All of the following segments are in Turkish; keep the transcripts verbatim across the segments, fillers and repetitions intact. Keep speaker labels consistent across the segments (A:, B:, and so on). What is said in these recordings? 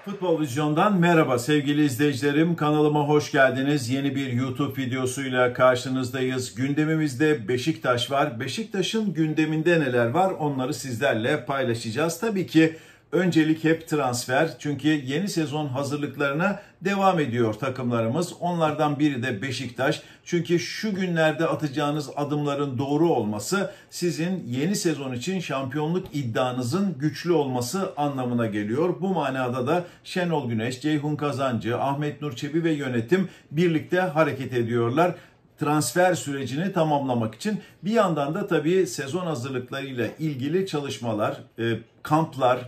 A: Futbol Vizyon'dan merhaba sevgili izleyicilerim. Kanalıma hoş geldiniz. Yeni bir YouTube videosuyla karşınızdayız. Gündemimizde Beşiktaş var. Beşiktaş'ın gündeminde neler var onları sizlerle paylaşacağız. Tabii ki öncelik hep transfer. Çünkü yeni sezon hazırlıklarına devam ediyor takımlarımız. Onlardan biri de Beşiktaş. Çünkü şu günlerde atacağınız adımların doğru olması sizin yeni sezon için şampiyonluk iddianızın güçlü olması anlamına geliyor. Bu manada da Şenol Güneş, Ceyhun Kazancı, Ahmet Nur Çebi ve yönetim birlikte hareket ediyorlar transfer sürecini tamamlamak için. Bir yandan da tabii sezon hazırlıklarıyla ilgili çalışmalar, kamplar,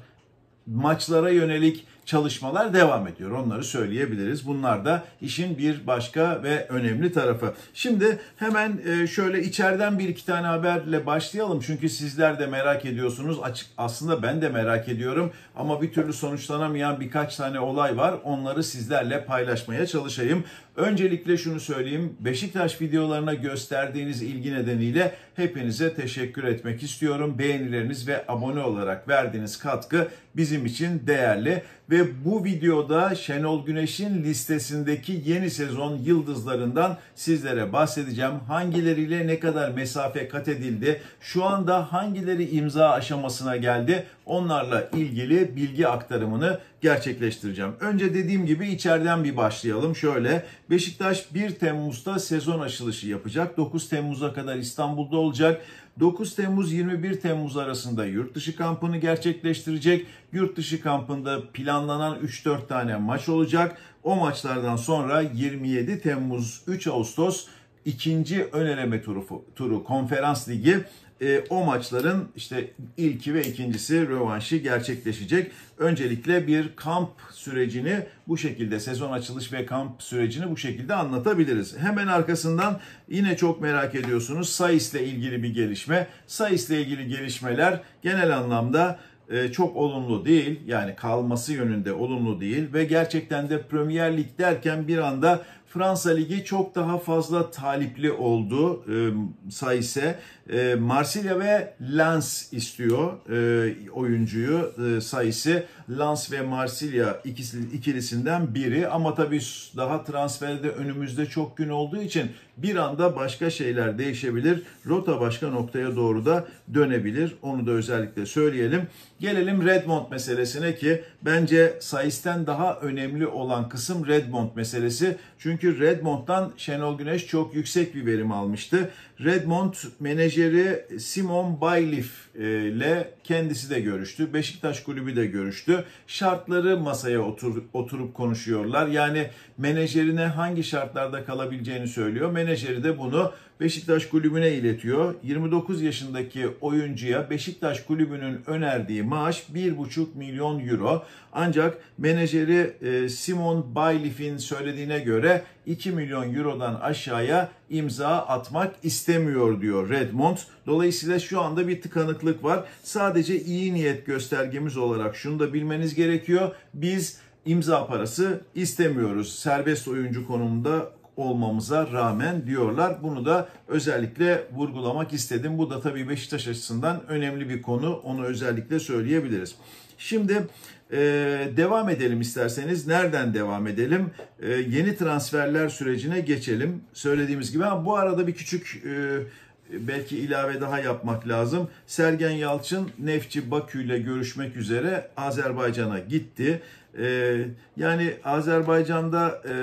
A: maçlara yönelik çalışmalar devam ediyor. Onları söyleyebiliriz. Bunlar da işin bir başka ve önemli tarafı. Şimdi hemen şöyle içeriden bir iki tane haberle başlayalım. Çünkü sizler de merak ediyorsunuz. Açık, aslında ben de merak ediyorum. Ama bir türlü sonuçlanamayan birkaç tane olay var. Onları sizlerle paylaşmaya çalışayım. Öncelikle şunu söyleyeyim. Beşiktaş videolarına gösterdiğiniz ilgi nedeniyle hepinize teşekkür etmek istiyorum. Beğenileriniz ve abone olarak verdiğiniz katkı bizim için değerli. Ve bu videoda Şenol Güneş'in listesindeki yeni sezon yıldızlarından sizlere bahsedeceğim. Hangileriyle ne kadar mesafe kat edildi, şu anda hangileri imza aşamasına geldi, onlarla ilgili bilgi aktarımını gerçekleştireceğim. Önce dediğim gibi içeriden bir başlayalım. Şöyle, Beşiktaş bir Temmuz'da sezon açılışı yapacak. dokuz Temmuz'a kadar İstanbul'da olacak. dokuz Temmuz yirmi bir Temmuz arasında yurt dışı kampını gerçekleştirecek. Yurt dışı kampında planlanan üç dört tane maç olacak. O maçlardan sonra yirmi yedi Temmuz üç Ağustos ikinci ön eleme turu, turu Konferans Ligi. E, o maçların işte ilki ve ikincisi rövanşı gerçekleşecek. Öncelikle bir kamp sürecini bu şekilde, sezon açılış ve kamp sürecini bu şekilde anlatabiliriz. Hemen arkasından yine çok merak ediyorsunuz Saïs'le ilgili bir gelişme. Saïs'le ilgili gelişmeler genel anlamda çok olumlu değil. Yani kalması yönünde olumlu değil ve gerçekten de Premier Lig derken bir anda Fransa Ligi çok daha fazla talipli oldu e, Saïs'e. E, Marsilya ve Lens istiyor e, oyuncuyu e, Saïs'i. Lens ve Marsilya ikisi, ikilisinden biri ama tabii daha transferde önümüzde çok gün olduğu için bir anda başka şeyler değişebilir. Rota başka noktaya doğru da dönebilir. Onu da özellikle söyleyelim. Gelelim Redmond meselesine ki bence Saïs'ten daha önemli olan kısım Redmond meselesi. Çünkü Redmond'dan Şenol Güneş çok yüksek bir verim almıştı. Redmond menajeri Simon Baylif ile kendisi de görüştü. Beşiktaş kulübü de görüştü. Şartları masaya otur, oturup konuşuyorlar. Yani menajerine hangi şartlarda kalabileceğini söylüyor. Menajeri de bunu Beşiktaş kulübüne iletiyor. yirmi dokuz yaşındaki oyuncuya Beşiktaş kulübünün önerdiği maaş bir buçuk milyon euro. Ancak menajeri Simon Baylif'in söylediğine göre iki milyon eurodan aşağıya imza atmak istemiyor diyor Redmond. Dolayısıyla şu anda bir tıkanıklık var. Sadece iyi niyet göstergemiz olarak şunu da bilmeniz gerekiyor. Biz imza parası istemiyoruz serbest oyuncu konumunda olmamıza rağmen diyorlar. Bunu da özellikle vurgulamak istedim. Bu da tabii Beşiktaş açısından önemli bir konu. Onu özellikle söyleyebiliriz. Şimdi e, devam edelim isterseniz. Nereden devam edelim? E, yeni transferler sürecine geçelim. Söylediğimiz gibi ama bu arada bir küçük e, belki ilave daha yapmak lazım. Sergen Yalçın Neftçi Bakü ile görüşmek üzere Azerbaycan'a gitti. E, yani Azerbaycan'da e,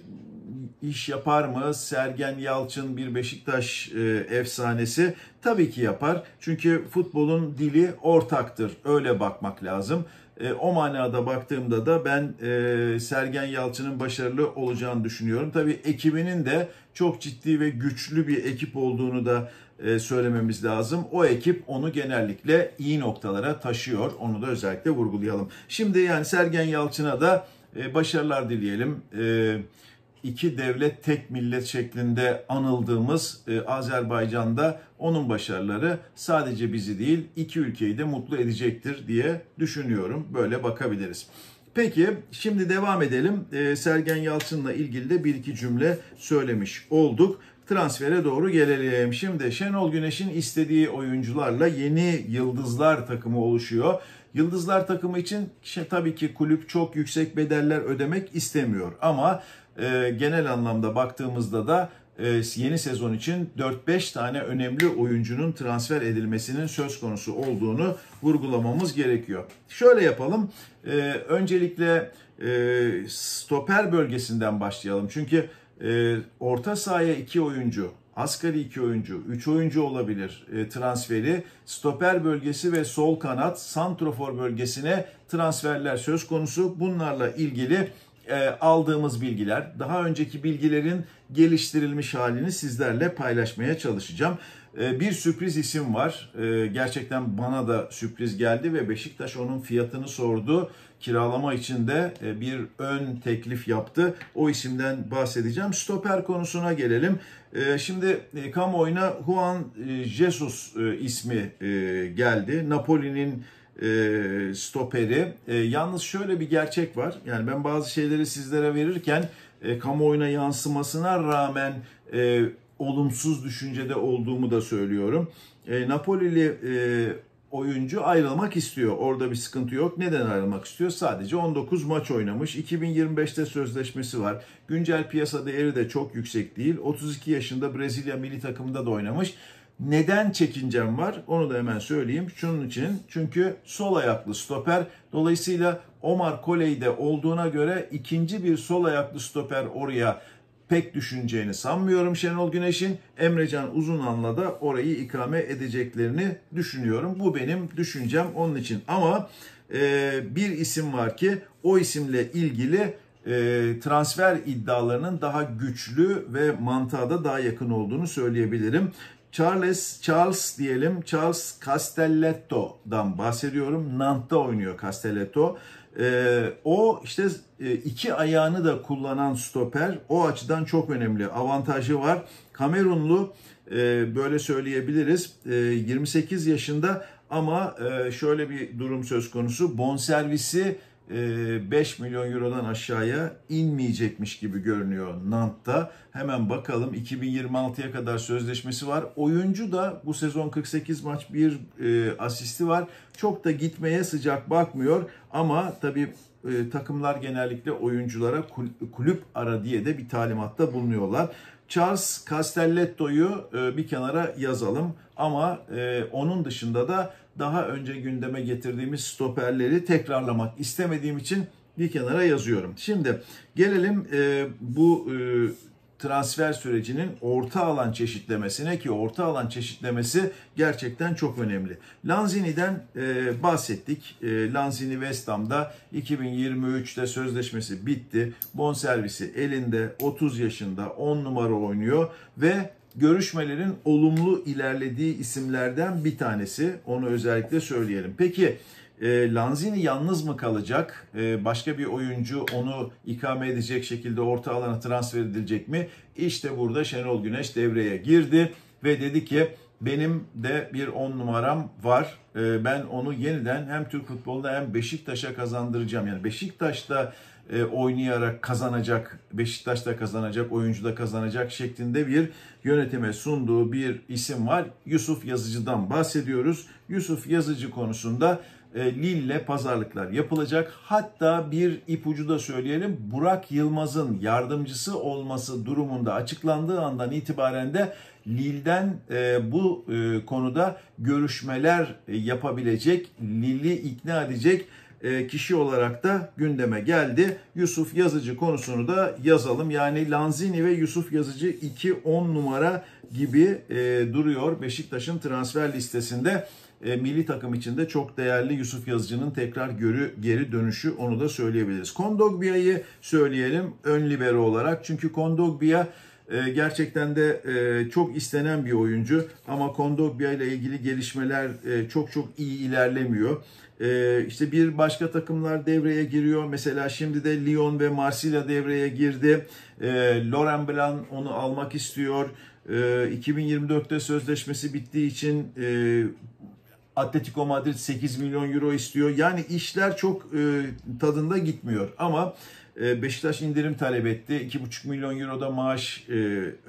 A: İş yapar mı? Sergen Yalçın bir Beşiktaş e, efsanesi. Tabii ki yapar. Çünkü futbolun dili ortaktır. Öyle bakmak lazım. E, o manada baktığımda da ben e, Sergen Yalçın'ın başarılı olacağını düşünüyorum. Tabii ekibinin de çok ciddi ve güçlü bir ekip olduğunu da e, söylememiz lazım. O ekip onu genellikle iyi noktalara taşıyor. Onu da özellikle vurgulayalım. Şimdi yani Sergen Yalçın'a da e, başarılar dileyelim. E, İki devlet tek millet şeklinde anıldığımız e, Azerbaycan'da onun başarıları sadece bizi değil iki ülkeyi de mutlu edecektir diye düşünüyorum. Böyle bakabiliriz. Peki şimdi devam edelim. E, Sergen Yalçın'la ilgili de bir iki cümle söylemiş olduk. Transfere doğru gelelim. Şimdi Şenol Güneş'in istediği oyuncularla yeni yıldızlar takımı oluşuyor. Yıldızlar takımı için işte, tabii ki kulüp çok yüksek bedeller ödemek istemiyor. Ama e, genel anlamda baktığımızda da e, yeni sezon için dört beş tane önemli oyuncunun transfer edilmesinin söz konusu olduğunu vurgulamamız gerekiyor. Şöyle yapalım. E, öncelikle e, stoper bölgesinden başlayalım. Çünkü e, orta sahaya iki oyuncu, asgari iki oyuncu, üç oyuncu olabilir e, transferi. Stoper bölgesi ve sol kanat, santrofor bölgesine transferler söz konusu. Bunlarla ilgili e, aldığımız bilgiler, daha önceki bilgilerin geliştirilmiş halini sizlerle paylaşmaya çalışacağım. E, bir sürpriz isim var. E, gerçekten bana da sürpriz geldi ve Beşiktaş onun fiyatını sordu. Kiralama için de bir ön teklif yaptı. O isimden bahsedeceğim. Stoper konusuna gelelim. Şimdi kamuoyuna Juan Jesus ismi geldi. Napoli'nin stoperi. Yalnız şöyle bir gerçek var. Yani ben bazı şeyleri sizlere verirken kamuoyuna yansımasına rağmen olumsuz düşüncede olduğumu da söylüyorum. Napoli'li oyuncu ayrılmak istiyor. Orada bir sıkıntı yok. Neden ayrılmak istiyor? Sadece on dokuz maç oynamış. iki bin yirmi beşte sözleşmesi var. Güncel piyasa değeri de çok yüksek değil. otuz iki yaşında Brezilya milli takımında da oynamış. Neden çekincem var? Onu da hemen söyleyeyim. Şunun için. Çünkü sol ayaklı stoper. Dolayısıyla Omar Colley'de olduğuna göre ikinci bir sol ayaklı stoper oraya pek düşüneceğini sanmıyorum Şenol Güneş'in. Emrecan Uzunan'la da orayı ikame edeceklerini düşünüyorum. Bu benim düşüncem onun için. Ama e, bir isim var ki o isimle ilgili e, transfer iddialarının daha güçlü ve mantığa da daha yakın olduğunu söyleyebilirim. Charles, Charles diyelim, Charles Castelletto'dan bahsediyorum. Nantes'ta oynuyor Castelletto. Ee, o işte iki ayağını da kullanan stoper, o açıdan çok önemli. Avantajı var. Kamerunlu, e, böyle söyleyebiliriz. E, yirmi sekiz yaşında ama e, şöyle bir durum söz konusu. Bonservisi e, beş milyon eurodan aşağıya inmeyecekmiş gibi görünüyor Nantes'ta. Hemen bakalım, iki bin yirmi altıya kadar sözleşmesi var. Oyuncu da bu sezon kırk sekiz maç bir e, asisti var. Çok da gitmeye sıcak bakmıyor ama tabii e, takımlar genellikle oyunculara kulüp ara diye de bir talimatta bulunuyorlar. Charles Castelletto'yu e, bir kenara yazalım ama e, onun dışında da daha önce gündeme getirdiğimiz stoperleri tekrarlamak istemediğim için bir kenara yazıyorum. Şimdi gelelim e, bu e, transfer sürecinin orta alan çeşitlemesine, ki orta alan çeşitlemesi gerçekten çok önemli. Lanzini'den e, bahsettik. E, Lanzini West Ham'da iki bin yirmi üçte sözleşmesi bitti. Bonservisi elinde, otuz yaşında, on numara oynuyor ve görüşmelerin olumlu ilerlediği isimlerden bir tanesi. Onu özellikle söyleyelim. Peki e, Lanzini yalnız mı kalacak? E, başka bir oyuncu onu ikame edecek şekilde orta alana transfer edilecek mi? İşte burada Şenol Güneş devreye girdi ve dedi ki benim de bir on numaram var. E, ben onu yeniden hem Türk futbolunda hem Beşiktaş'a kazandıracağım. Yani Beşiktaş'ta e, oynayarak kazanacak, Beşiktaş'ta kazanacak, oyuncu da kazanacak şeklinde bir yönetime sunduğu bir isim var. Yusuf Yazıcı'dan bahsediyoruz. Yusuf Yazıcı konusunda e, Lille'le pazarlıklar yapılacak. Hatta bir ipucu da söyleyelim. Burak Yılmaz'ın yardımcısı olması durumunda açıklandığı andan itibaren de Lille'den e, bu e, konuda görüşmeler e, yapabilecek, Lille'i ikna edecek e, kişi olarak da gündeme geldi. Yusuf Yazıcı konusunu da yazalım. Yani Lanzini ve Yusuf Yazıcı iki on numara gibi e, duruyor Beşiktaş'ın transfer listesinde. E, milli takım içinde çok değerli Yusuf Yazıcı'nın tekrar görü, geri dönüşü, onu da söyleyebiliriz. Kondogbia'yı söyleyelim ön libero olarak. Çünkü Kondogbia e, gerçekten de e, çok istenen bir oyuncu. Ama Kondogbia ile ilgili gelişmeler e, çok çok iyi ilerlemiyor. E, işte bir başka takımlar devreye giriyor. Mesela şimdi de Lyon ve Marsilya devreye girdi. E, Laurent Blanc onu almak istiyor. E, iki bin yirmi dörtte sözleşmesi bittiği için e, Atletico Madrid sekiz milyon euro istiyor. Yani işler çok e, tadında gitmiyor. Ama e, Beşiktaş indirim talep etti. iki buçuk milyon euro da maaş e,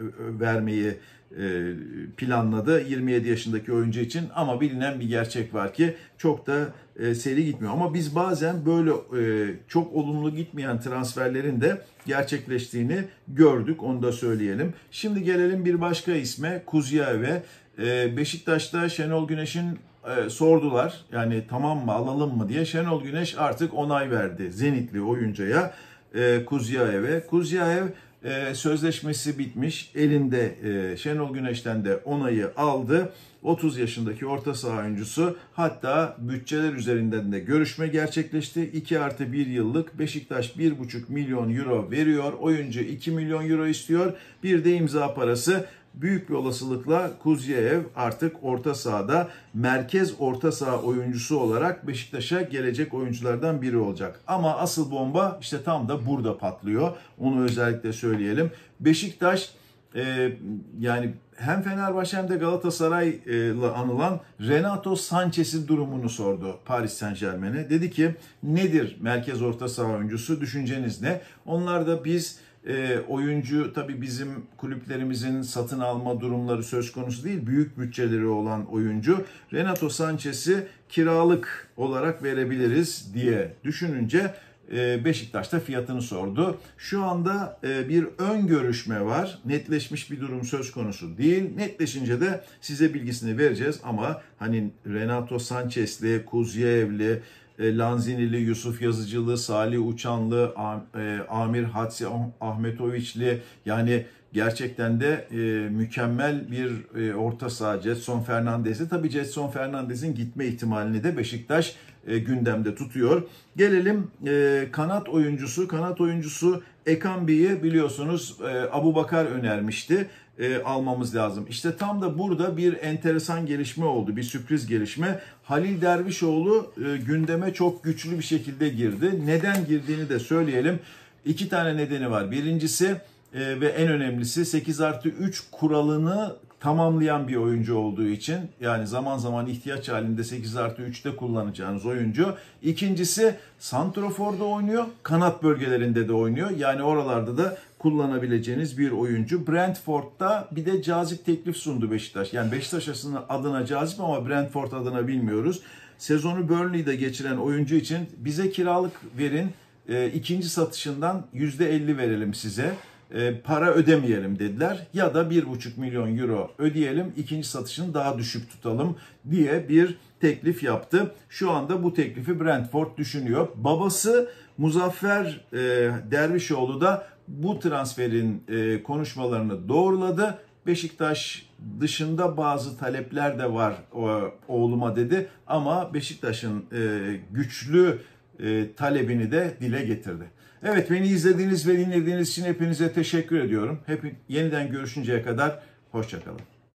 A: vermeyi e, planladı yirmi yedi yaşındaki oyuncu için. Ama bilinen bir gerçek var ki çok da e, seri gitmiyor. Ama biz bazen böyle e, çok olumlu gitmeyen transferlerin de gerçekleştiğini gördük. Onu da söyleyelim. Şimdi gelelim bir başka isme, Kuzyayev'e. E, Beşiktaş'ta Şenol Güneş'in e, sordular. Yani tamam mı, alalım mı diye. Şenol Güneş artık onay verdi Zenitli oyuncuya, e, Kuzyayev'e. Kuzyayev e, sözleşmesi bitmiş. Elinde e, Şenol Güneş'ten de onayı aldı. otuz yaşındaki orta saha oyuncusu, hatta bütçeler üzerinden de görüşme gerçekleşti. iki artı bir yıllık, Beşiktaş bir buçuk milyon euro veriyor. Oyuncu iki milyon euro istiyor. Bir de imza parası. Büyük bir olasılıkla Kuzyayev artık orta sahada merkez orta saha oyuncusu olarak Beşiktaş'a gelecek oyunculardan biri olacak. Ama asıl bomba işte tam da burada patlıyor. Onu özellikle söyleyelim. Beşiktaş e, yani hem Fenerbahçe hem de Galatasaray'la anılan Renato Sanchez'in durumunu sordu Paris Saint-Germain'e. Dedi ki nedir merkez orta saha oyuncusu, düşünceniz ne? Onlar da biz E, oyuncu, tabii bizim kulüplerimizin satın alma durumları söz konusu değil. Büyük bütçeleri olan oyuncu. Renato Sanchez'i kiralık olarak verebiliriz diye düşününce e, Beşiktaş'ta fiyatını sordu. Şu anda e, bir ön görüşme var. Netleşmiş bir durum söz konusu değil. Netleşince de size bilgisini vereceğiz ama hani Renato Sanchez'li, Kuzyayev'li, Lanzini'li, Yusuf Yazıcılı, Salih Uçanlı, Amir Hatsi Ahmetoviçli, yani gerçekten de e, mükemmel bir e, orta saha Jetson Fernandez'i. Tabii Jetson Fernandez'in gitme ihtimalini de Beşiktaş e, gündemde tutuyor. Gelelim e, kanat oyuncusu. Kanat oyuncusu Ekambi'yi biliyorsunuz e, Abubakar önermişti. E, almamız lazım. İşte tam da burada bir enteresan gelişme oldu. Bir sürpriz gelişme. Halil Dervişoğlu e, gündeme çok güçlü bir şekilde girdi. Neden girdiğini de söyleyelim. İki tane nedeni var. Birincisi e, ve en önemlisi sekiz artı üç kuralını tamamlayan bir oyuncu olduğu için, yani zaman zaman ihtiyaç halinde sekiz artı üçte kullanacağınız oyuncu. İkincisi santroforda oynuyor, kanat bölgelerinde de oynuyor. Yani oralarda da kullanabileceğiniz bir oyuncu. Brentford'da bir de cazip teklif sundu Beşiktaş. Yani Beşiktaş adına cazip ama Brentford adına bilmiyoruz. Sezonu Burnley'de geçiren oyuncu için bize kiralık verin, e, ikinci satışından yüzde elli verelim size. E, para ödemeyelim dediler, ya da bir buçuk milyon euro ödeyelim, ikinci satışını daha düşük tutalım diye bir teklif yaptı. Şu anda bu teklifi Brentford düşünüyor. Babası Muzaffer e, Dervişoğlu da bu transferin e, konuşmalarını doğruladı. Beşiktaş dışında bazı talepler de var o, oğluma dedi, ama Beşiktaş'ın e, güçlü e, talebini de dile getirdi. Evet, beni izlediğiniz ve dinlediğiniz için hepinize teşekkür ediyorum. Hep yeniden görüşünceye kadar hoşça kalın.